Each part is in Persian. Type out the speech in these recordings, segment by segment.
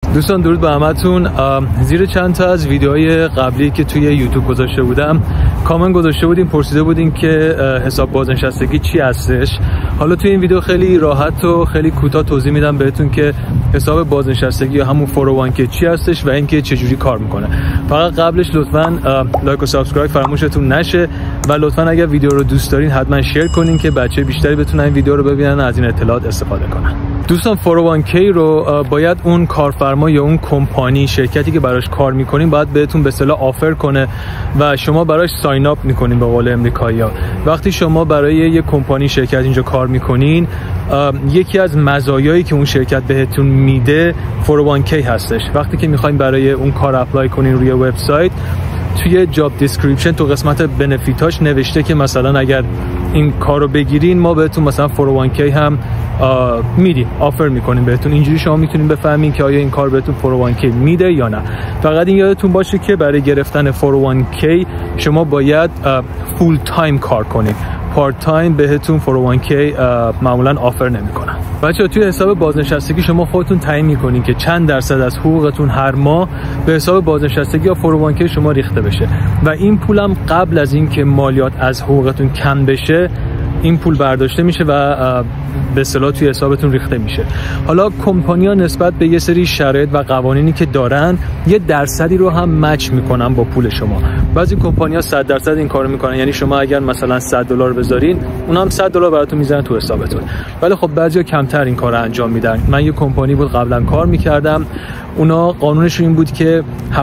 دوستان درود به همتون. زیر چند تا از ویدیوهای قبلی که توی یوتیوب گذاشته بودم کامنت گذاشته بودین، پرسیده بودین که حساب بازنشستگی چی هستش. حالا توی این ویدیو خیلی راحت و خیلی کوتاه توضیح میدم بهتون که حساب بازنشستگی یا همون 401k چی هستش و اینکه چه جوری کار میکنه. فقط قبلش لطفاً لایک و سابسکرایب فراموشتون نشه و لطفاً اگر ویدیو رو دوست دارین حتما شیر کنین که بچه بیشتری بتونن این ویدیو رو ببینن و از این اطلاعات استفاده کنن. دوستان 401k رو باید اون کارفرما یا اون کمپانی شرکتی که براش کار میکنین باید بهتون به اصطلاح آفر کنه و شما براش ساین اپ میکنین. به قول امریکایی‌ها وقتی شما برای یک کمپانی شرکت اینجا کار میکنین، یکی از مزایایی که اون شرکت بهتون میده 401k هستش. وقتی که میخواین برای اون کار اپلای کنین روی وبسایت، توی جاب دیسکریپشن تو قسمت بنفیتاش نوشته که مثلا اگر این کارو بگیرین ما بهتون مثلا 401k هم میدیم، آفر میکنیم بهتون. اینجوری شما میتونین بفهمین که آیا این کار بهتون 401k میده یا نه. فقط این یادتون باشه که برای گرفتن 401k شما باید فول تایم کار کنید. پارت تایم بهتون 401k معمولا آفر نمیکنن. بچه‌ها توی حساب بازنشستگی شما خودتون تعیین میکنین که چند درصد از حقوقتون هر ماه به حساب بازنشستگی یا 401k شما ریخته بشه و این پولم قبل از اینکه مالیات از حقوقتون کم بشه این پول برداشته میشه و به اصطلاح توی حسابتون ریخته میشه. حالا کمپانی‌ها نسبت به یه سری شرایط و قوانینی که دارن یه درصدی رو هم مچ میکنن با پول شما. بعضی کمپانی‌ها 100% این کارو میکنن، یعنی شما اگر مثلا $100 بذارین اونا هم $100 براتون میزنن تو حسابتون. ولی خب بعضیا کمتر این کارو انجام میدن. من یه کمپانی بود قبلا کار میکردم، اونا قانونش این بود که 75%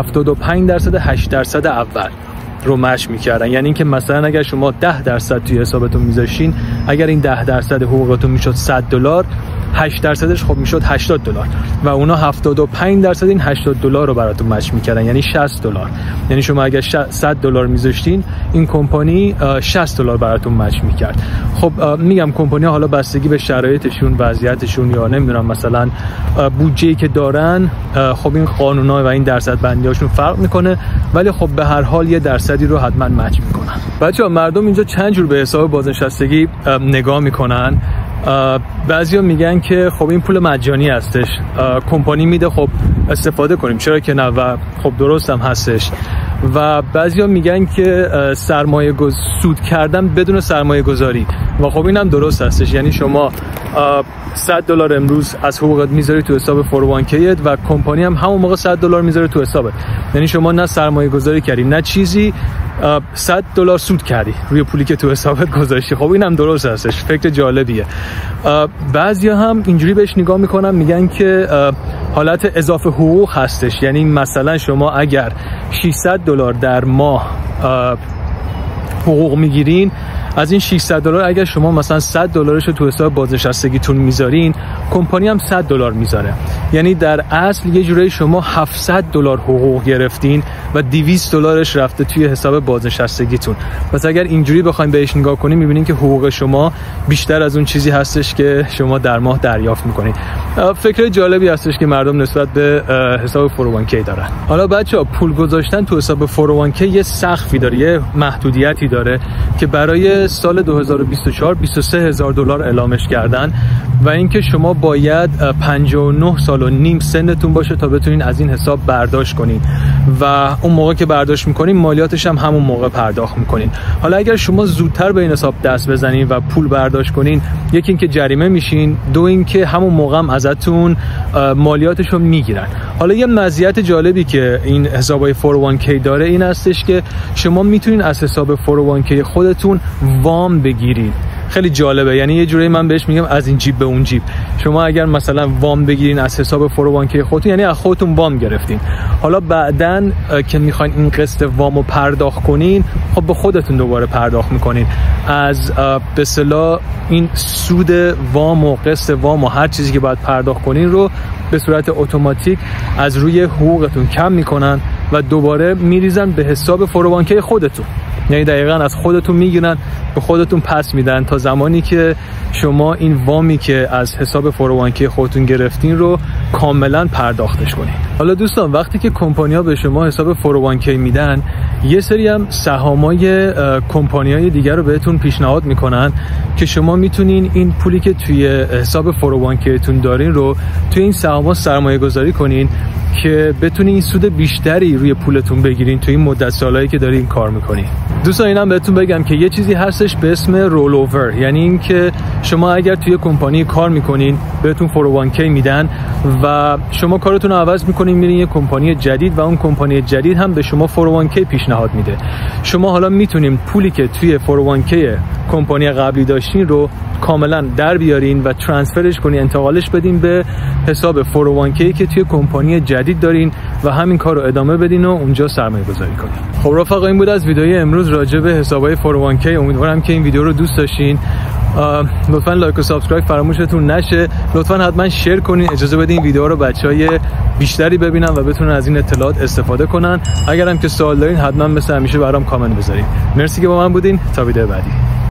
8% اول رو مچ میکردن. یعنی اینکه مثلا اگر شما 10% توی حسابتون میذاشین، اگر این 10% حقوقتون میشد $100، 8%ش خب میشد $80 و اونا 75% این $80 رو براتون مچ میکردن، یعنی $60. یعنی شما اگر $100 میذاشتین این کمپانی $60 براتون مچ میکرد. خب میگم کمپانی حالا بستگی به شرایطشون، وضعیتشون یا نمیدونم مثلا بودجه‌ای که دارن، خب این قانونا و این درصد بندیاشون فرق میکنه، ولی خب به هر حال یه درصدی رو حتما مچ میکنن. بچه‌ها مردم اینجا چند جور به حساب بازنشستگی نگاه میکنن. بعضیا میگن که خب این پول مجانی هستش، کمپانی میده، خب استفاده کنیم، چرا که نه، و خب درست هم هستش. و بعضیا میگن که سود کردن بدون سرمایه گذاری و خب این هم درست هستش. یعنی شما $100 امروز از حقوقت میذاری تو حساب 401k و کمپانی هم همون موقع $100 میذاره تو حسابت. یعنی شما نه سرمایه گذاری کردی نه چیزی، $100 سود کردی روی پولی که تو حسابت گذاشتی. خب این هم درست هستش، فکر جالبیه. بعضیا هم اینجوری بهش نگاه میکنن، میگن که حالت اضافه حقوق هستش. یعنی مثلا شما اگر $600 در ماه حقوق میگیرین، از این $600 اگر شما مثلا $100 رو تو حساب بازنشستگیتون میذارین، کمپانی هم $100 میذاره. یعنی در اصل یه جوری شما $700 حقوق گرفتین و $200 رفته توی حساب بازنشستگیتون. پس اگر اینجوری بخواید بهش نگاه کنین، میبینین که حقوق شما بیشتر از اون چیزی هستش که شما در ماه دریافت میکنین. فکر جالبی هستش که مردم نسبت به حساب 401k دارن. حالا بچه‌ها پول گذاشتن تو حساب 401k یه سقفی داره، یه محدودیتی داره که برای سال 2024 $23,000 اعلامش کردن و اینکه شما باید 59 سال و نیم سنتون باشه تا بتونین از این حساب برداشت کنین و اون موقع که برداشت میکنین مالیاتش هم همون موقع پرداخت میکنین. حالا اگر شما زودتر به این حساب دست بزنین و پول برداشت کنین، یکی اینکه جریمه میشین، دو اینکه همون موقع هم ازتون مالیاتش رو میگیرن. حالا یه مزیت جالبی که این حسابای 401k داره این هستش که شما میتونین از حساب 401k خودتون وام بگیرید. خیلی جالبه، یعنی یه جوری من بهش میگم از این جیب به اون جیب. شما اگر مثلا وام بگیرین از حساب 401k خودتون، یعنی از خودتون وام گرفتین، حالا بعدن که میخواین این قسط وامو پرداخت کنین، خب به خودتون دوباره پرداخت میکنین. از به اصطلاح این سود وام و قسط وام و هر چیزی که باید پرداخت کنین رو به صورت اتوماتیک از روی حقوقتون کم میکنن و دوباره میریزن به حساب 401k خودتون. یعنی دقیقاً از خودتون میگیرن به خودتون پس میدن تا زمانی که شما این وامی که از حساب 401k خودتون گرفتین رو کاملا پرداختش کنین. حالا دوستان وقتی که کمپانی‌ها به شما حساب 401k میدن، یه سری هم سهامای کمپانی‌های دیگر رو بهتون پیشنهاد میکنن که شما میتونین این پولی که توی حساب 401k تون دارین رو توی این سهام‌ها سرمایه‌گذاری کنین که بتونین این سود بیشتری روی پولتون بگیرین توی این مدت سالایی که دارین کار میکنین. دوستان اینم بهتون بگم که یه چیزی هستش به اسم رول اوور، یعنی این که شما اگر توی کمپانی کار میکنین بهتون 401k میدن و شما کارتون رو عوض میکنین میرین یه کمپانی جدید و اون کمپانی جدید هم به شما 401k پیشنهاد میده. شما حالا میتونین پولی که توی 401k کمپانی قبلی داشتین رو کاملا در بیارین و ترانسفرش کنین، انتقالش بدین به حساب 401k که توی کمپانی جدید دارین و همین کار رو ادامه بدین و اونجا سرمایه گذاری کنین. خب رفقا این بود از ویدیوی امروز راجع به حسابای 401k. امیدوارم که این ویدیو رو دوست داشتین. لطفا لایک و سابسکرایب فراموشتون نشه. لطفا حتما شیر کنین، اجازه بدین ویدیو رو بچهای بیشتری ببینن و بتونن از این اطلاعات استفاده کنن. اگرم که سوال دارین حتما مثل همیشه برام کامنت بذارین. مرسی که با من بودین، تا ویدیو بعدی.